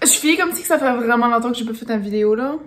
Je fais comme si ça fait vraiment longtemps que j'ai pas fait une vidéo, là.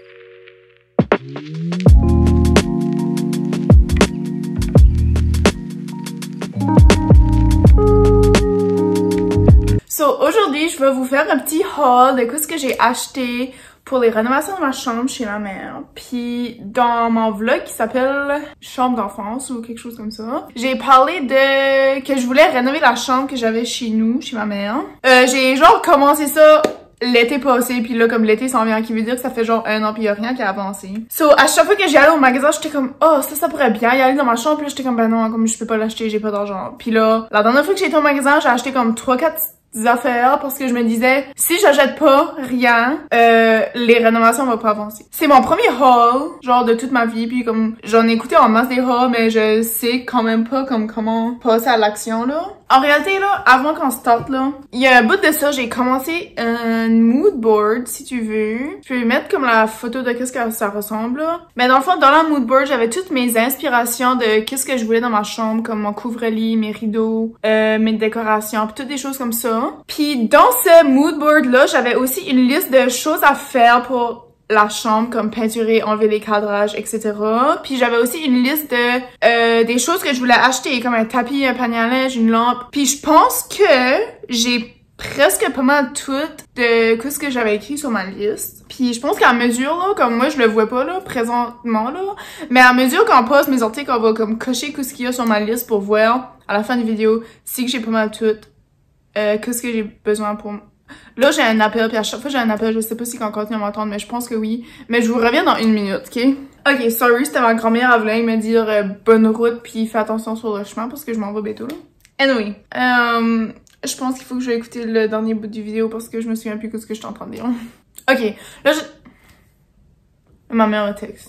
So, aujourd'hui, je vais vous faire un petit haul de ce que j'ai acheté pour les rénovations de ma chambre chez ma mère. Puis dans mon vlog qui s'appelle Chambre d'enfance ou quelque chose comme ça, j'ai parlé de que je voulais rénover la chambre que j'avais chez nous, chez ma mère. J'ai genre commencé ça l'été passé, puis là comme l'été s'en vient, qui veut dire que ça fait genre 1 an puis y a rien qui a avancé. So à chaque fois que j'y allais au magasin, j'étais comme oh ça pourrait bien y aller dans ma chambre, puis là j'étais comme ben non, comme je peux pas l'acheter, j'ai pas d'argent. Puis là la dernière fois que j'ai été au magasin, j'ai acheté comme 3-4 affaires parce que je me disais si j'achète pas rien, les rénovations vont pas avancer. C'est mon premier haul genre de toute ma vie, puis comme j'en ai écouté en masse des hauls, mais je sais quand même pas comme comment passer à l'action là. En réalité là, avant qu'on starte là, il y a un bout de ça, j'ai commencé un mood board si tu veux. Je peux mettre comme la photo de qu'est-ce que ça ressemble là. Mais dans le fond dans la mood board, j'avais toutes mes inspirations de qu'est-ce que je voulais dans ma chambre, comme mon couvre-lit, mes rideaux, mes décorations, puis toutes des choses comme ça. Puis dans ce mood board là, j'avais aussi une liste de choses à faire pour la chambre, comme peinturer, enlever les cadrages, etc. Puis j'avais aussi une liste de des choses que je voulais acheter, comme un tapis, un panier à linge, une lampe. Puis je pense que j'ai presque pas mal tout de ce que j'avais écrit sur ma liste. Puis je pense qu'à mesure, là, comme moi je le vois pas là, présentement là, mais à mesure qu'on passe mes articles, on va comme cocher ce qu'il y a sur ma liste pour voir à la fin de la vidéo si que j'ai pas mal tout qu'est-ce que j'ai besoin pour... Là, j'ai un appel, puis à chaque fois j'ai un appel, je sais pas si qu'on continue à m'entendre, mais je pense que oui. Mais je vous reviens dans 1 minute, ok? Ok, sorry, c'était ma grand-mère, elle voulait me dire bonne route, puis fais attention sur le chemin, parce que je m'en vais bientôt, là. Anyway, je pense qu'il faut que je vais écouter le dernier bout du vidéo, parce que je me souviens plus de ce que je suis en train de dire. Ok, là, ma mère me texte.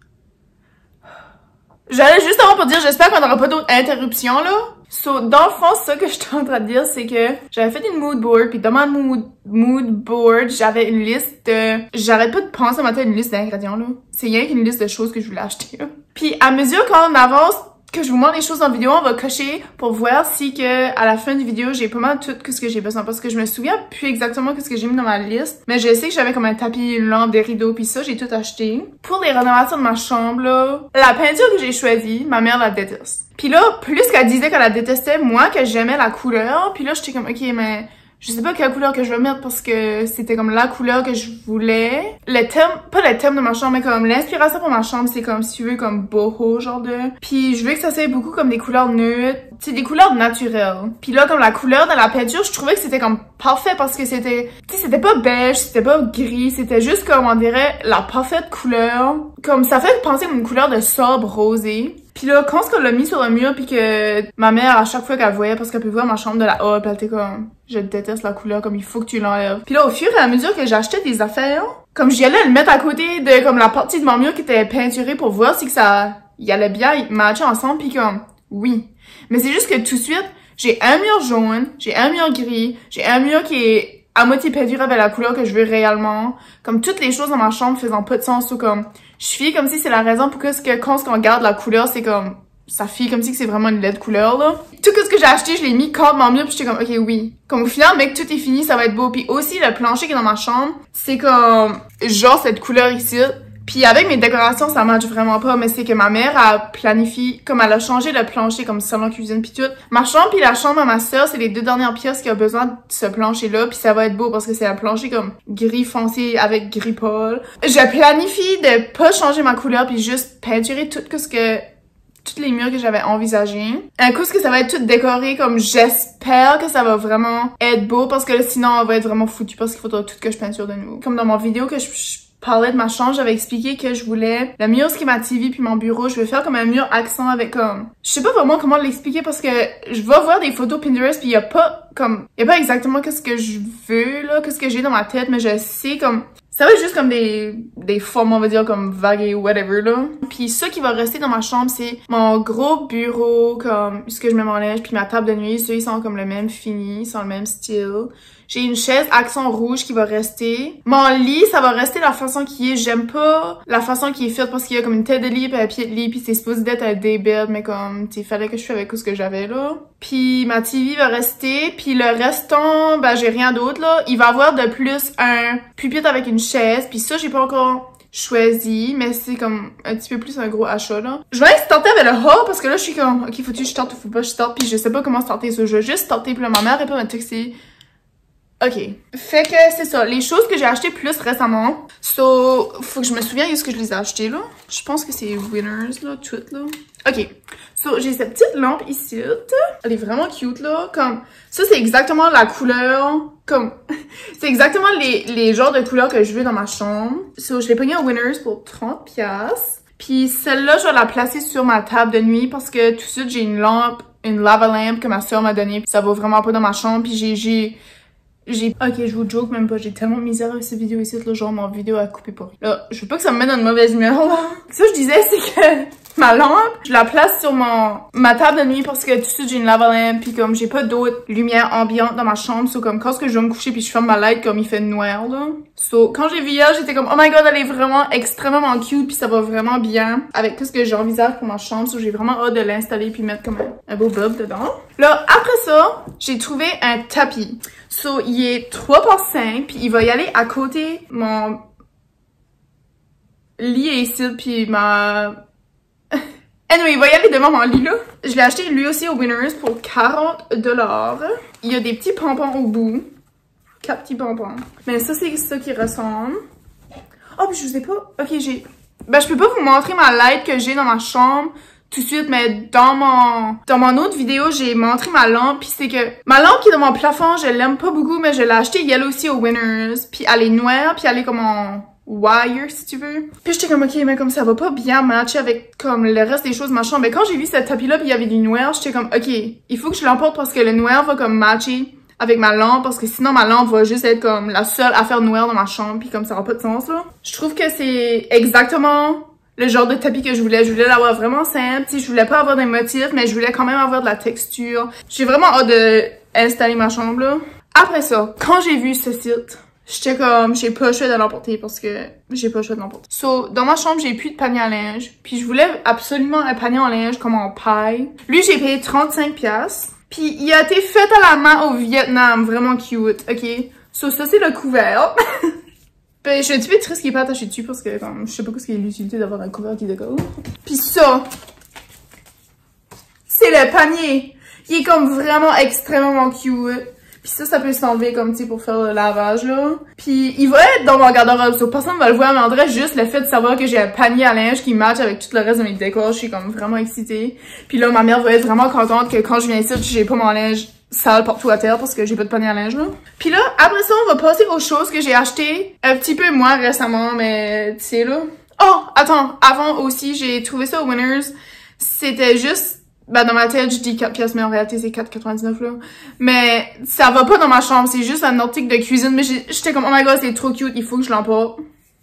J'allais juste avant pour dire, j'espère qu'on n'aura pas d'autres interruptions, là. So, dans le fond, ça que je suis en train de dire, c'est que j'avais fait une mood board, puis dans ma mood board, j'avais une liste de... J'arrête pas de penser à ma tête une liste d'ingrédients, là. C'est rien qu'une liste de choses que je voulais acheter, là. Puis à mesure qu'on avance, que je vous montre les choses dans la vidéo, on va cocher pour voir si que à la fin du vidéo, j'ai pas mal tout ce que j'ai besoin. Parce que je me souviens plus exactement ce que j'ai mis dans ma liste. Mais je sais que j'avais comme un tapis, une lampe, des rideaux, puis ça, j'ai tout acheté. Pour les rénovations de ma chambre, là, la peinture que j'ai choisie, ma mère la déteste. Puis là, plus qu'elle disait qu'elle la détestait, moi, que j'aimais la couleur. Puis là, j'étais comme, ok, mais... Je sais pas quelle couleur que je vais mettre parce que c'était comme la couleur que je voulais. Le thème, pas le thème de ma chambre, mais comme l'inspiration pour ma chambre, c'est comme, si tu veux, comme boho, genre de... Puis je veux que ça soit beaucoup comme des couleurs neutres, c'est des couleurs naturelles. Puis là, comme la couleur de la peinture, je trouvais que c'était comme parfait parce que c'était... Tu sais, c'était pas beige, c'était pas gris, c'était juste comme, on dirait, la parfaite couleur. Comme, ça fait penser comme une couleur de sobre rosé. Puis là, quand on l'a mis sur le mur, puis que ma mère, à chaque fois qu'elle voyait, parce qu'elle peut voir ma chambre de la haut, puis elle était comme, je déteste la couleur, comme il faut que tu l'enlèves. Puis là, au fur et à mesure que j'achetais des affaires, comme j'y allais le mettre à côté de comme la partie de mon mur qui était peinturée pour voir si que ça y allait bien matcher ensemble, puis comme, oui. Mais c'est juste que tout de suite, j'ai un mur jaune, j'ai un mur gris, j'ai un mur qui est à moitié peinturé avec la couleur que je veux réellement. Comme toutes les choses dans ma chambre faisant pas de sens, ou comme, je file comme si c'est la raison pour que quand on regarde la couleur, c'est comme, ça file comme si c'est vraiment une laide couleur, là. Tout ce que j'ai acheté, je l'ai mis contre mon mur, puis j'étais comme, ok, oui. Comme au final, mec, tout est fini, ça va être beau. Puis aussi, le plancher qui est dans ma chambre, c'est comme, genre cette couleur ici. Puis avec mes décorations, ça match vraiment pas, mais c'est que ma mère a planifié, comme elle a changé le plancher comme salon cuisine puis tout. Ma chambre puis la chambre à ma soeur, c'est les 2 dernières pièces qui ont besoin de ce plancher-là, puis ça va être beau parce que c'est un plancher comme gris foncé avec gris pâle. Je planifie de pas changer ma couleur puis juste peinturer tout ce que toutes les murs que j'avais envisagés. Un coup, ce que ça va être tout décoré, comme j'espère que ça va vraiment être beau parce que là, sinon on va être vraiment foutu parce qu'il faudra tout que je peinture de nouveau. Comme dans mon vidéo que je parlais de ma chambre, j'avais expliqué que je voulais le mur qui est ma TV puis mon bureau, je vais faire comme un mur accent avec comme... Je sais pas vraiment comment l'expliquer parce que je vais voir des photos Pinterest puis y a pas exactement qu'est-ce que je veux là, qu'est-ce que j'ai dans ma tête, mais je sais comme... Ça va être juste comme des formes, on va dire, comme vagues et whatever, là. Puis ça qui va rester dans ma chambre, c'est mon gros bureau, comme ce que je mets mon linge, puis ma table de nuit. Ceux, ils sont comme le même fini, ils sont le même style. J'ai une chaise accent rouge qui va rester. Mon lit, ça va rester la façon qui est. J'aime pas la façon qui est faite parce qu'il y a comme une tête de lit, puis un pied de lit, puis c'est supposé d'être un daybed, mais comme, tu sais, fallait que je fasse avec ce que j'avais, là. puis ma TV va rester, puis le restant, ben j'ai rien d'autre là. Il va avoir de plus un pupitre avec une chaise, puis ça j'ai pas encore choisi, mais c'est comme un petit peu plus un gros achat là. Je vais starter avec le haul parce que là je suis comme ok, faut-tu que je starte ou faut pas que je starte, puis je sais pas comment starter ça. Je vais juste starter, puis là ma mère est pas me texter. Ok. Fait que c'est ça. Les choses que j'ai achetées plus récemment. So, faut que je me souvienne de ce que je les ai achetées, là. Je pense que c'est Winners, là, toutes, là. Ok. So, j'ai cette petite lampe ici. Elle est vraiment cute, là. Comme, ça, c'est exactement la couleur, comme, c'est exactement les genres de couleurs que je veux dans ma chambre. So, je l'ai pognée au Winners pour 30$. Puis celle-là, je vais la placer sur ma table de nuit parce que tout de suite, j'ai une lampe, une lava lamp que ma soeur m'a donnée. Puis ça va vraiment pas dans ma chambre. Puis ok, je vous joke même pas, j'ai tellement de misère avec cette vidéo ici, là, genre mon vidéo a coupé pas. Là, je veux pas que ça me mette dans une mauvaise humeur, là. Ça, je disais, c'est que ma lampe, je la place sur ma table de nuit parce que tout de suite, j'ai une lava lamp, pis comme j'ai pas d'autres lumière ambiante dans ma chambre, so comme quand je vais me coucher puis je ferme ma light, comme il fait noir, là. So, quand j'ai vu hier, j'étais comme, oh my god, elle est vraiment extrêmement cute puis ça va vraiment bien avec tout ce que j'envisage pour ma chambre, so j'ai vraiment hâte de l'installer puis mettre comme un beau bob dedans. Là, après ça, j'ai trouvé un tapis. So, il est 3x5, puis il va y aller à côté mon lit est ici, puis ma... Anyway, il va y aller devant mon lit, là. Je l'ai acheté lui aussi au Winners pour 40$. Il y a des petits pompons au bout. 4 petits pompons. Mais ça, c'est ça qui ressemble. Oh, puis je vous ai pas... Ok, ben, je peux pas vous montrer ma light que j'ai dans ma chambre tout de suite, mais dans mon autre vidéo, j'ai montré ma lampe, puis c'est que ma lampe qui est dans mon plafond, je l'aime pas beaucoup, mais je l'ai achetée elle aussi au Winners, puis elle est noire, puis elle est comme en wire, si tu veux. Puis j'étais comme, ok, mais comme ça va pas bien matcher avec comme le reste des choses de ma chambre. Mais quand j'ai vu cette tapis-là, puis il y avait du noir, j'étais comme, ok, il faut que je l'emporte parce que le noir va comme matcher avec ma lampe, parce que sinon ma lampe va juste être comme la seule affaire noire dans ma chambre, puis comme ça n'a pas de sens, là. Je trouve que c'est exactement le genre de tapis que je voulais. Je voulais l'avoir vraiment simple. Tu sais, je voulais pas avoir des motifs, mais je voulais quand même avoir de la texture. J'ai vraiment hâte de installer ma chambre, là. Après ça, quand j'ai vu ce site, j'étais comme, j'ai pas le choix de l'emporter parce que j'ai pas le choix de l'emporter. So, dans ma chambre, j'ai plus de panier à linge. Puis je voulais absolument un panier en linge comme en paille. Lui, j'ai payé 35$. Puis il a été fait à la main au Vietnam. Vraiment cute, ok? So, ça, c'est le couvert. Ben, je suis un petit peu triste qu'il n'est pas attaché dessus parce que comme, je sais pas ce qu'il est l'utilité d'avoir un couvert qui décolle. Puis ça, c'est le panier. Il est comme vraiment extrêmement cute. Puis ça peut s'enlever comme, tu sais, pour faire le lavage, là. Puis il va être dans mon garde-robe. So, personne ne va le voir, mais en vrai, juste le fait de savoir que j'ai un panier à linge qui match avec tout le reste de mes décors, je suis comme vraiment excitée. Puis là, ma mère va être vraiment contente que quand je viens ici, j'ai pas mon linge sale partout à terre parce que j'ai pas de panier à linge, là. Puis là, après ça, on va passer aux choses que j'ai achetées un petit peu moins récemment, mais tu sais, là. Oh, attends, avant aussi, j'ai trouvé ça au Winners. C'était juste, ben dans ma tête, je dis 4$, mais en réalité, c'est 4,99$, là. Mais ça va pas dans ma chambre, c'est juste un article de cuisine, mais j'étais comme, oh my god, c'est trop cute, il faut que je l'emporte.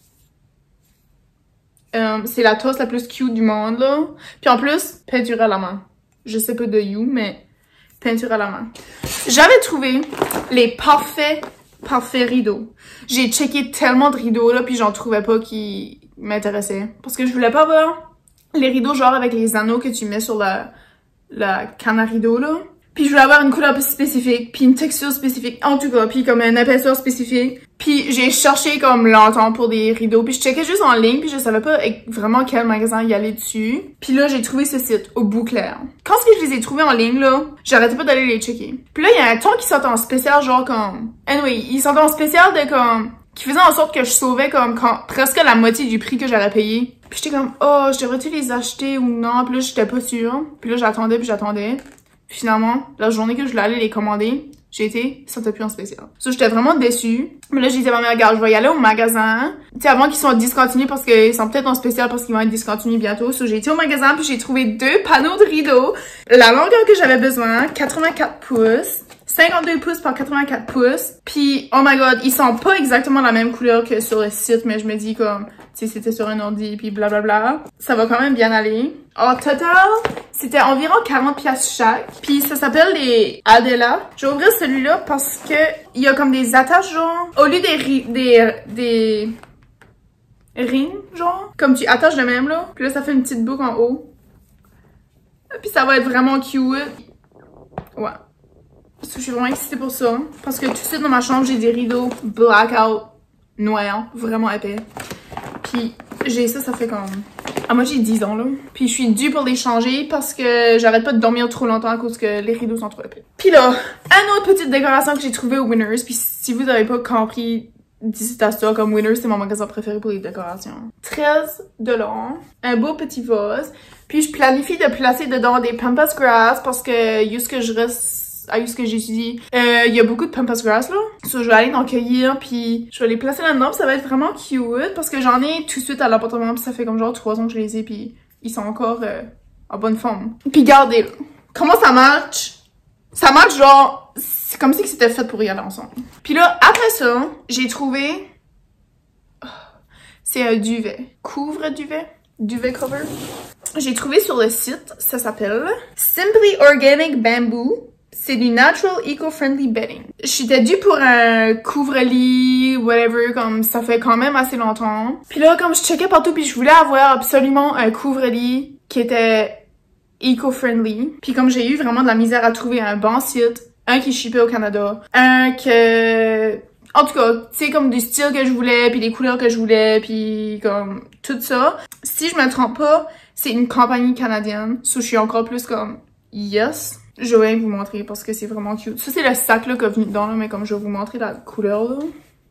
C'est la toast la plus cute du monde, là. Puis en plus, peinture à la main. Je sais pas de you, mais peinture à la main. J'avais trouvé les parfaits rideaux. J'ai checké tellement de rideaux, là, puis j'en trouvais pas qui m'intéressaient. Parce que je voulais pas avoir les rideaux genre avec les anneaux que tu mets sur la canne à rideaux, là. Puis je voulais avoir une couleur spécifique, puis une texture spécifique, en tout cas, puis comme une épaisseur spécifique. Puis j'ai cherché comme longtemps pour des rideaux, puis je checkais juste en ligne, puis je savais pas vraiment quel magasin y aller dessus. Puis là, j'ai trouvé ce site, au Bouclair. Quand je les ai trouvés en ligne, là, j'arrêtais pas d'aller les checker. Puis là, il y a un ton qui sortait en spécial, genre comme... Anyway, il sortait en spécial de comme... qui faisait en sorte que je sauvais comme presque la moitié du prix que j'aurais payé. Puis j'étais comme, oh, je devrais-tu les acheter ou non? Puis là, j'étais pas sûre. Puis là, j'attendais. Finalement, la journée que je voulais aller les commander, ça n'était plus en spécial. So, j'étais vraiment déçue. Mais là, j'ai dit à ma mère, regarde, je vais y aller au magasin. Tu sais, avant qu'ils soient discontinués parce qu'ils sont peut-être en spécial parce qu'ils vont être discontinués bientôt. So, j'ai été au magasin puis j'ai trouvé 2 panneaux de rideaux. La longueur que j'avais besoin, 84 pouces. 52 pouces par 84 pouces. Puis, oh my god, ils sont pas exactement la même couleur que sur le site, mais je me dis comme, tu sais, c'était sur un ordi, puis blablabla. Ça va quand même bien aller. En total, c'était environ 40$ chaque. Puis ça s'appelle les Adela. Je vais ouvrir celui-là parce que il y a comme des attaches, genre, au lieu des rings, genre, comme tu attaches le même, là. Puis là, ça fait une petite boucle en haut. Puis ça va être vraiment cute. Ouais. Parce que je suis vraiment excitée pour ça. Parce que tout de suite dans ma chambre, j'ai des rideaux blackout noirs, vraiment épais. Puis j'ai ça fait comme... Ah, moi j'ai 10 ans là. Puis je suis due pour les changer parce que j'arrête pas de dormir trop longtemps à cause que les rideaux sont trop épais. Puis là, une autre petite décoration que j'ai trouvée au Winners. Puis si vous avez pas compris d'ici à ça, comme Winners, c'est mon magasin préféré pour les décorations. 13 $. Un beau petit vase. Puis je planifie de placer dedans des pampas grass parce que juste que je reste à ce que j'étudie, il y a beaucoup de pampas grass là. So, je vais aller en cueillir puis je vais les placer là-dedans pis ça va être vraiment cute parce que j'en ai tout de suite à l'appartement pis ça fait comme genre 3 ans que je les ai puis ils sont encore en bonne forme. Puis regardez là, comment ça marche? Ça marche genre, c'est comme si c'était fait pour y aller ensemble. Puis là, après ça, j'ai trouvé... C'est un duvet. Couvre-duvet. Duvet cover. J'ai trouvé sur le site, ça s'appelle Simply Organic Bamboo. C'est du Natural Eco-Friendly Bedding. J'étais due pour un couvre-lit, whatever, comme ça fait quand même assez longtemps. Puis là, comme je checkais partout, puis je voulais avoir absolument un couvre-lit qui était eco-friendly. Puis comme j'ai eu vraiment de la misère à trouver un bon site, un qui shippait au Canada, un que... En tout cas, tu sais, comme du style que je voulais, puis les couleurs que je voulais, puis comme tout ça. Si je me trompe pas, c'est une compagnie canadienne. So, je suis encore plus comme yes. Je vais vous montrer parce que c'est vraiment cute. Ça, c'est le sac là qui est venu dedans, là, mais comme je vais vous montrer la couleur là.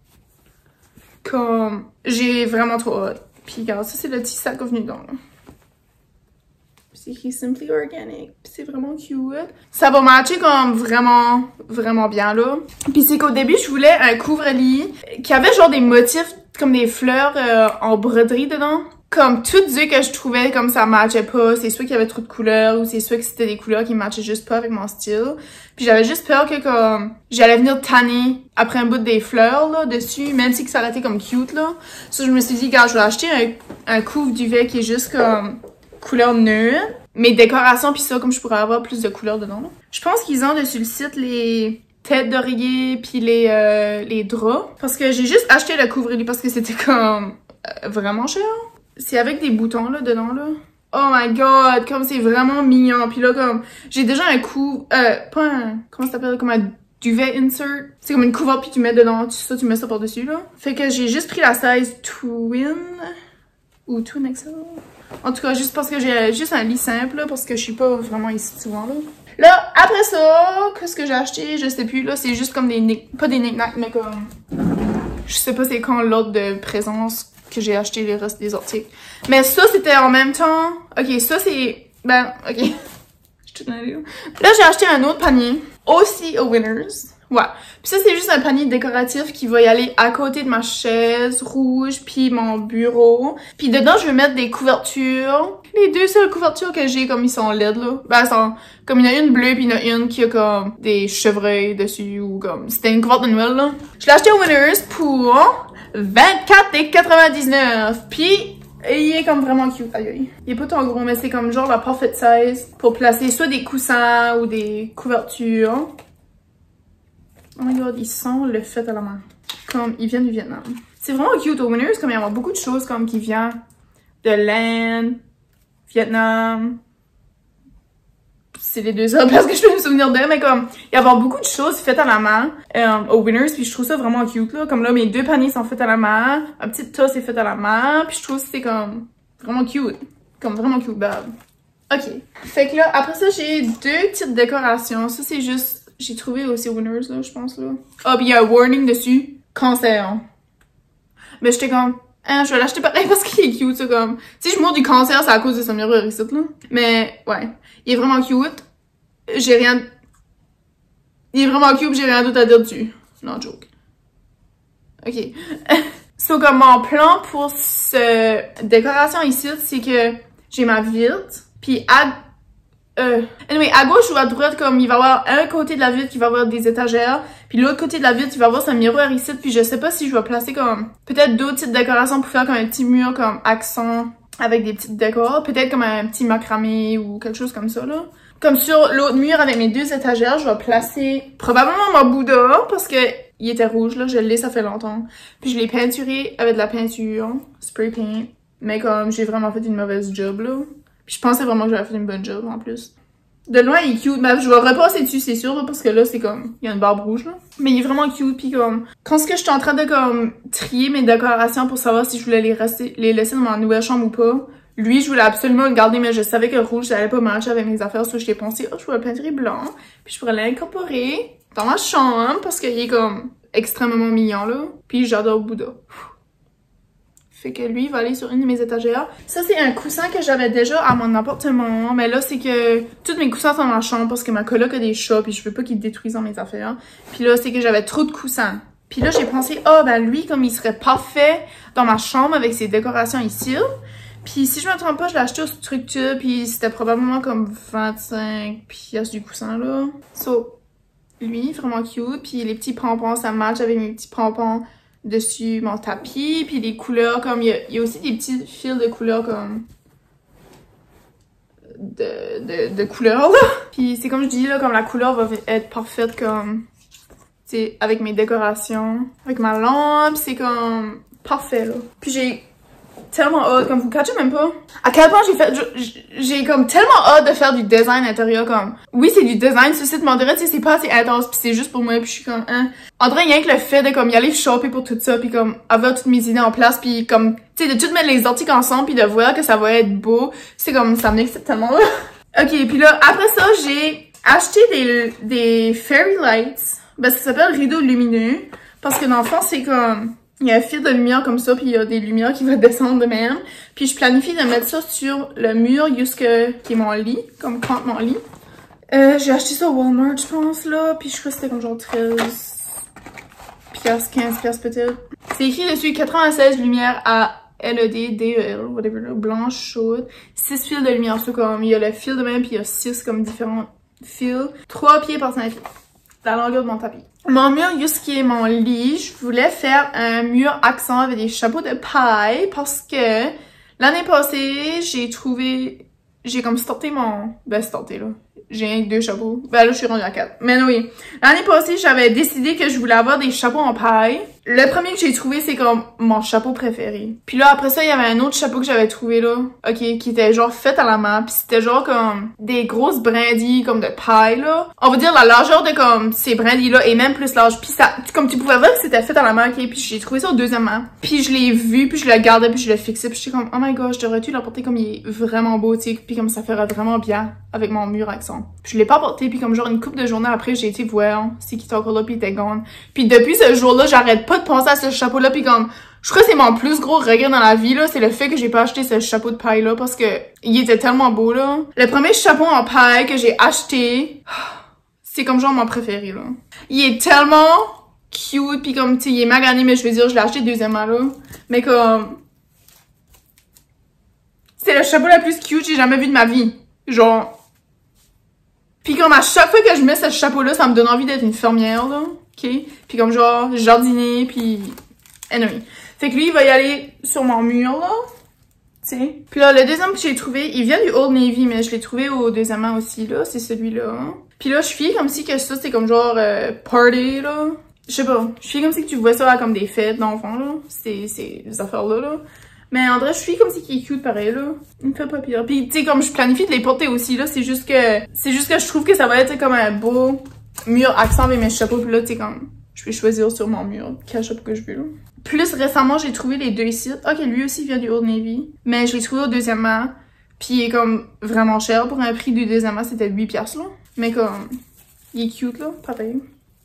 Comme j'ai vraiment trop hâte. Puis regarde, ça c'est le petit sac qui est venu dedans là. C'est écrit Simply Organic. Puis c'est vraiment cute. Ça va matcher comme vraiment bien là. Puis c'est qu'au début, je voulais un couvre-lit qui avait genre des motifs comme des fleurs en broderie dedans. Comme toutes ceux que je trouvais comme ça matchait pas, c'est soit qu'il y avait trop de couleurs ou c'est soit que c'était des couleurs qui matchaient juste pas avec mon style. Puis j'avais juste peur que comme j'allais venir tanner après un bout des fleurs là dessus, même si que ça aurait été comme cute là. Ça je me suis dit regarde, je vais acheter un couvre-duvet qui est juste comme couleur neutre. Mes décorations pis ça comme je pourrais avoir plus de couleurs dedans là. Je pense qu'ils ont dessus le site les têtes d'oreiller puis les draps parce que j'ai juste acheté le couvre-lit parce que c'était comme vraiment cher. C'est avec des boutons, là, dedans, là. Oh my god, comme c'est vraiment mignon. Puis là, comme, j'ai déjà un coup... pas un... Comment ça s'appelle? Comme un duvet insert. C'est comme une couverte, puis tu mets dedans, tu mets ça par-dessus, là. Fait que j'ai juste pris la size Twin. Ou Twin XL. En tout cas, juste parce que j'ai juste un lit simple, là, parce que je suis pas vraiment ici souvent, là. Là, après ça, qu'est-ce que j'ai acheté? Je sais plus, là, c'est juste comme des... Pas des knick-knacks, mais comme... Je sais pas c'est quand l'ordre de présence que j'ai acheté les restes des articles. Mais ça, c'était en même temps... Ok, ça, c'est... Ben, ok. Je te donne là, j'ai acheté un autre panier. Aussi au Winners. Ouais. Puis ça, c'est juste un panier décoratif qui va y aller à côté de ma chaise rouge, puis mon bureau. Puis dedans, je vais mettre des couvertures. Les deux seules couvertures que j'ai, comme ils sont LED, là. Ben, elles sont... Comme il y en a une bleue, puis il y en a une qui a comme des chevreuils dessus, ou comme... C'était une couverte de Noël, là. Je l'ai acheté au Winners pour... 24,99$. Puis, il est comme vraiment cute. Aïe, aïe. Il est pas trop gros, mais c'est comme genre la perfect size pour placer soit des coussins ou des couvertures. Oh my god, ils sont le fait à la main. Comme, ils viennent du Vietnam. C'est vraiment cute au Winners, comme il y a beaucoup de choses comme qui viennent de l'Inde, Vietnam. C'est les deux seules places que je peux me souvenir d'eux, mais comme, il y a beaucoup de choses faites à la main au Winners, puis je trouve ça vraiment cute, là. Comme là, mes deux paniers sont faits à la main, ma petite tasse est faite à la main, puis je trouve que c'est comme, vraiment cute. Comme vraiment cute, bad. Ok. Fait que là, après ça, j'ai deux petites décorations. Ça, c'est juste, j'ai trouvé aussi au Winners, là, je pense, là. Ah, puis il y a un warning dessus. Cancer. Mais j'étais comme, hein, je vais l'acheter pareil parce qu'il est cute, ça, comme. Si je meurs du cancer, c'est à cause de sa miroir ici, là. Mais, ouais. Il est vraiment cute. J'ai rien... Il est vraiment cute, j'ai rien d'autre à dire dessus. Non, joke. Ok. So, comme mon plan pour cette décoration ici, c'est que j'ai ma vitre, puis anyway, à gauche ou à droite, comme il va y avoir un côté de la vitre qui va avoir des étagères, puis l'autre côté de la vitre, il va avoir sa miroir ici, puis je sais pas si je vais placer comme peut-être d'autres petites décorations pour faire comme un petit mur comme accent avec des petites décors, peut-être comme un petit macramé ou quelque chose comme ça là. Comme sur l'autre mur avec mes deux étagères, je vais placer probablement mon Bouddha parce que il était rouge là, je l'ai ça fait longtemps. Puis je l'ai peinturé avec de la peinture, spray paint, mais comme j'ai vraiment fait une mauvaise job là. Puis je pensais vraiment que j'avais fait une bonne job en plus. De loin, il est cute. Mais je vais repasser dessus, c'est sûr, là, parce que là, c'est comme... Il y a une barbe rouge, là. Mais il est vraiment cute, pis comme... Quand ce que j'étais en train de, comme, trier mes décorations pour savoir si je voulais les laisser dans ma nouvelle chambre ou pas, lui, je voulais absolument le garder, mais je savais que le rouge, ça allait pas matcher avec mes affaires, so je t'ai pensé, oh, je pourrais le peinturer blanc, puis je pourrais l'incorporer dans ma chambre, parce qu'il est, comme, extrêmement mignon, là. Puis j'adore Bouddha. Fait que lui, il va aller sur une de mes étagères. Ça, c'est un coussin que j'avais déjà à mon appartement. Mais là, c'est que tous mes coussins sont dans ma chambre parce que ma coloc a des chats puis je veux pas qu'ils détruisent dans mes affaires. Puis là, c'est que j'avais trop de coussins. Puis là, j'ai pensé, oh, ben lui, comme il serait parfait dans ma chambre avec ses décorations ici. Puis si je me trompe pas, je l'ai acheté au Structure puis c'était probablement comme 25 pièces du coussin, là. So, lui, vraiment cute. Puis les petits pompons, ça match avec mes petits pompons dessus mon tapis, puis les couleurs, comme il y a aussi des petits fils de couleurs comme de couleurs là. Puis c'est comme je dis là, comme la couleur va être parfaite comme, tu sais, avec mes décorations, avec ma lampe, c'est comme parfait là. Puis j'ai tellement hâte, comme vous catchez même pas à quel point j'ai comme tellement hâte de faire du design intérieur, comme oui c'est du design, ceci de m'en dirait, tu sais, c'est pas assez intense puis c'est juste pour moi, puis je suis comme hein. En vrai, rien que le fait de comme y aller shopper pour tout ça, puis comme avoir toutes mes idées en place, puis comme tu sais de tout mettre les articles ensemble, puis de voir que ça va être beau, c'est comme ça m'excite tellement là. Ok, puis là après ça j'ai acheté des fairy lights, ben ça s'appelle rideau lumineux, parce que dans le fond c'est comme il y a un fil de lumière comme ça, puis il y a des lumières qui vont descendre de même. Puis je planifie de mettre ça sur le mur jusque qui est mon lit, comme contre mon lit. J'ai acheté ça au Walmart, je pense, là. Puis je crois que c'était comme genre 13 piastres, 15 piastres peut-être. C'est écrit dessus 96 lumières à LED, DEL, whatever, là, blanche, chaude. 6 fils de lumière, c'est comme, il y a le fil de même, puis il y a 6 comme différents fils. 3 pieds par 5 pieds. La longueur de mon tapis. Mon mur, juste qui est mon lit, je voulais faire un mur accent avec des chapeaux de paille parce que l'année passée, j'ai comme starté là. J'ai 2 chapeaux. Ben là, je suis rendue à 4. Mais oui. L'année passée, j'avais décidé que je voulais avoir des chapeaux en paille. Le premier que j'ai trouvé, c'est comme mon chapeau préféré. Puis là, après ça, il y avait un autre chapeau que j'avais trouvé là. Ok, qui était genre fait à la main. Puis c'était genre comme des grosses brindilles comme de paille là. On va dire la largeur de comme ces brindilles là est même plus large. Puis ça, comme tu pouvais voir que c'était fait à la main, ok. Puis j'ai trouvé ça au deuxième main. Puis je l'ai vu, puis je le gardais, puis je le fixais. Puis j'étais comme, oh my god, je devrais-tu l'apporter comme il est vraiment beau, tu sais. Puis comme ça ferait vraiment bien avec mon mur accent. Puis je l'ai pas porté, puis comme genre une couple de journées après, j'ai été voir c'est qui était encore là, puis il était gone. Puis depuis ce jour-là, j'arrête pas de penser à ce chapeau-là, puis comme je crois que c'est mon plus gros regret dans la vie là, c'est le fait que j'ai pas acheté ce chapeau de paille là, parce que il était tellement beau là. Le premier chapeau en paille que j'ai acheté, c'est comme genre mon préféré là. Il est tellement cute, puis comme tu sais, il est magané, mais je veux dire, je l'ai acheté deuxièmement là, mais comme c'est le chapeau le plus cute que j'ai jamais vu de ma vie, genre. Puis comme à chaque fois que je mets ce chapeau-là, ça me donne envie d'être une fermière, là, ok? Puis comme genre, jardiner, puis anyway. Fait que lui, il va y aller sur mon mur, là, tu sais. Puis là, le deuxième que j'ai trouvé, il vient du Old Navy, mais je l'ai trouvé au deuxièmement aussi, là, c'est celui-là. Puis là, je suis comme si que ça, c'est comme genre party, là. Je sais pas, je suis comme si que tu vois ça là, comme des fêtes d'enfants, là, ces affaires-là, là. Mais en vrai, je suis comme si qu'il est cute pareil, là. Il me fait pas pire. Puis, tu sais, comme je planifie de les porter aussi, là, c'est juste que je trouve que ça va être comme un beau mur accent avec mes chapeaux. Puis là, tu sais, comme, je vais choisir sur mon mur quel chapeau que je veux, là. Plus récemment, j'ai trouvé les deux ici. Ok, lui aussi vient du Old Navy. Mais je l'ai trouvé au deuxièmement. Puis il est comme vraiment cher. Pour un prix du deuxièmement, c'était 8 piastres, là. Mais comme, il est cute, là, pareil.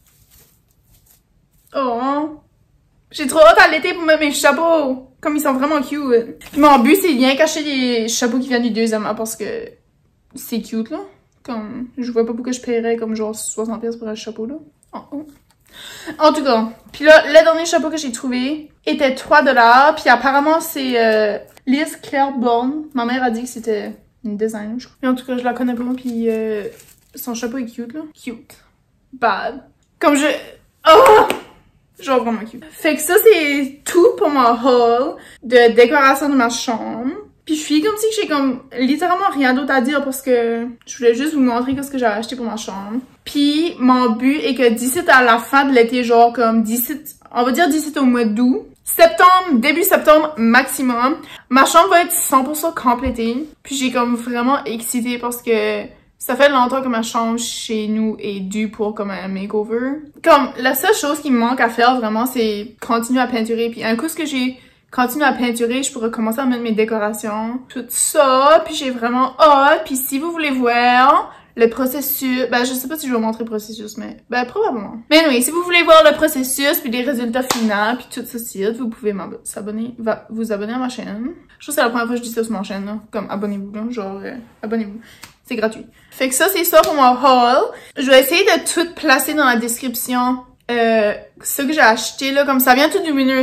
Oh! J'ai trop hâte à l'été pour mettre mes chapeaux! Comme ils sont vraiment cute. Puis mon but, c'est bien cacher les chapeaux qui viennent du deuxième parce que c'est cute, là. Comme, je vois pas pourquoi je paierais comme genre 60 pièces pour un chapeau, là. Oh. En tout cas, puis là, le dernier chapeau que j'ai trouvé était 3 $. Puis apparemment, c'est Liz Claiborne. Ma mère a dit que c'était une designer, je crois. Mais en tout cas, je la connais pas, puis son chapeau est cute, là. Cute. Bad. Comme je... Oh! Genre vraiment cute. Fait que ça, c'est tout pour mon haul de décoration de ma chambre. Puis je suis comme si j'ai comme littéralement rien d'autre à dire parce que je voulais juste vous montrer ce que j'ai acheté pour ma chambre. Puis mon but est que d'ici à la fin de l'été, genre comme d'ici, on va dire d'ici au mois d'août, septembre, début septembre maximum, ma chambre va être 100% complétée. Puis j'ai comme vraiment excitée parce que Ça fait longtemps que ma chambre chez nous est due pour comme un makeover. Comme, la seule chose qui me manque à faire vraiment, c'est continuer à peinturer. Puis un coup, ce que j'ai continué à peinturer, je pourrais commencer à mettre mes décorations. Tout ça, puis j'ai vraiment hâte. Puis si vous voulez voir le processus, ben je sais pas si je vais vous montrer le processus, mais ben probablement. Mais oui, si vous voulez voir le processus, puis les résultats finaux, puis tout ceci, vous pouvez vous abonner à ma chaîne. Je trouve que c'est la première fois que je dis ça sur ma chaîne, là. Comme abonnez-vous, là, genre abonnez-vous. C'est gratuit. Fait que ça, c'est ça pour mon haul. Je vais essayer de tout placer dans la description. Ce que j'ai acheté, là, comme ça vient tout du Winners.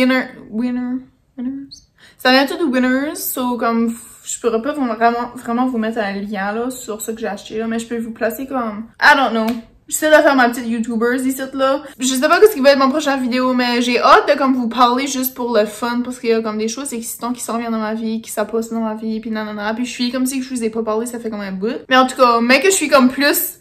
Ça vient tout du Winners. So, comme, je pourrais pas vraiment vous mettre un lien, là, sur ce que j'ai acheté, là, mais je peux vous placer comme, I don't know. J'essaie de faire ma petite YouTubers ici, là. Je sais pas ce qui va être mon prochain vidéo, mais j'ai hâte de comme vous parler juste pour le fun, parce qu'il y a comme des choses excitantes qui s'en viennent dans ma vie, qui s'apposent dans ma vie, puis nanana. Puis je suis comme si je vous ai pas parlé, ça fait comme un bout. Mais en tout cas, mais que je suis comme plus...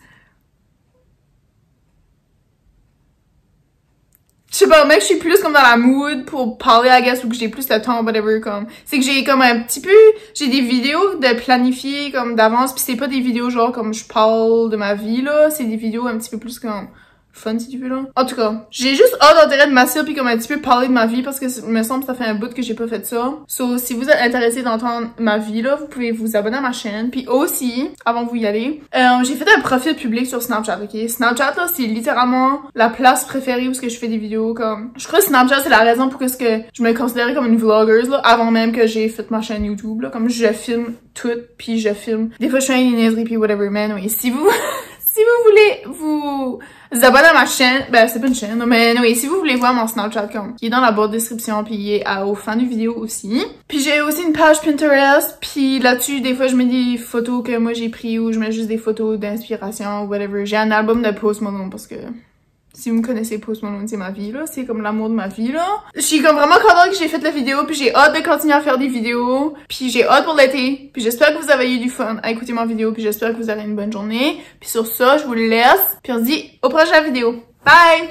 Je sais pas, mec, je suis plus comme dans la mood pour parler, I guess, ou que j'ai plus le temps, whatever, comme. C'est que j'ai comme un petit peu, j'ai des vidéos de planifier, comme, d'avance, pis c'est pas des vidéos genre comme je parle de ma vie, là, c'est des vidéos un petit peu plus comme fun, si tu veux, là. En tout cas, j'ai juste hâte d'intérêt de m'asseoir pis comme un petit peu parler de ma vie, parce que il me semble que ça fait un bout que j'ai pas fait ça. So, si vous êtes intéressé d'entendre ma vie, là, vous pouvez vous abonner à ma chaîne. Puis aussi, avant que vous y allez, j'ai fait un profil public sur Snapchat, ok? Snapchat, là, c'est littéralement la place préférée où je fais des vidéos, comme... Je crois que Snapchat, c'est la raison pour que je me considérais comme une vlogger, là, avant même que j'ai fait ma chaîne YouTube, là. Comme je filme tout, puis je filme... Des fois, je fais une niaiserie, puis whatever, man. Oui, si vous... Si vous voulez vous abonner à ma chaîne, ben c'est pas une chaîne, mais oui, si vous voulez voir mon Snapchat, comme, qui est dans la barre de description, puis il est au fin du vidéo aussi. Puis j'ai aussi une page Pinterest, puis là-dessus, des fois, je mets des photos que moi j'ai pris, ou je mets juste des photos d'inspiration, ou whatever. J'ai un album de Post Malone, parce que... Si vous me connaissez Post Malone, c'est ma vie, là. C'est comme l'amour de ma vie, là. Je suis comme vraiment contente que j'ai fait la vidéo, puis j'ai hâte de continuer à faire des vidéos. Puis j'ai hâte pour l'été. Puis j'espère que vous avez eu du fun à écouter ma vidéo, puis j'espère que vous aurez une bonne journée. Puis sur ça, je vous laisse, puis on se dit au prochain vidéo. Bye!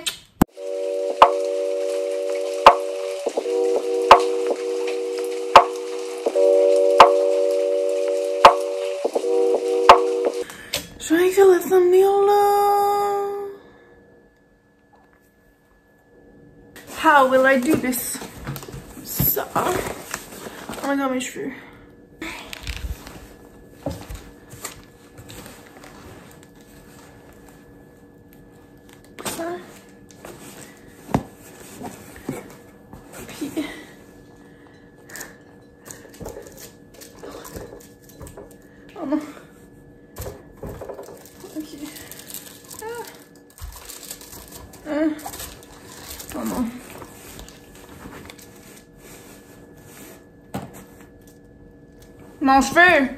Je vais écrire le thumbnail, là. How will I do this? So, oh my god, mes cheveux. Ça. Puis... Oh non. Ok. Oh non. Mon cheveu!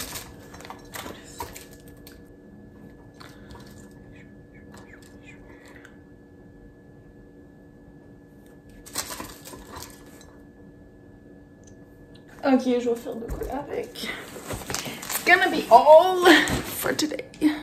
Ok, je vais faire de quoi avec. It's gonna be all for today.